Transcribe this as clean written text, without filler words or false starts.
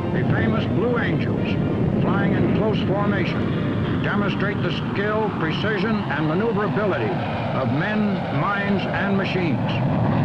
The famous Blue Angels, flying in close formation, demonstrate the skill, precision, and maneuverability of men, minds, and machines.